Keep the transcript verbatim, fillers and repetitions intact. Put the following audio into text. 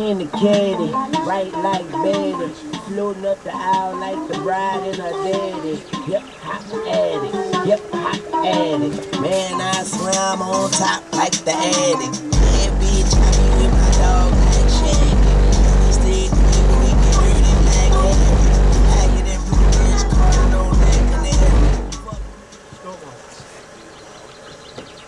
in the caddy, right like Betty, floating up the aisle like the bride and her daddy. Hip hop addict, hip hop addict. Man, I swear I'm on top like the addict. Yeah, bitch.